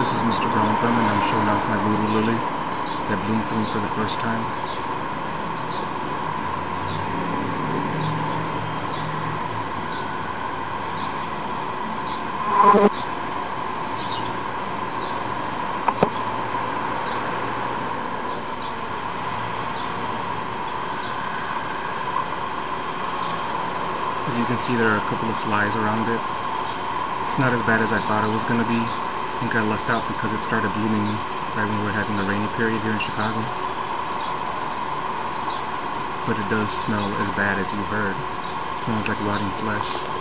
This is Mr. Brown Thumb, and I'm showing off my Voodoo lily that bloomed for me for the first time. As you can see, there are a couple of flies around it. It's not as bad as I thought it was going to be. I think I lucked out because it started blooming right when we were having a rainy period here in Chicago. But it does smell as bad as you've heard. It smells like rotting flesh.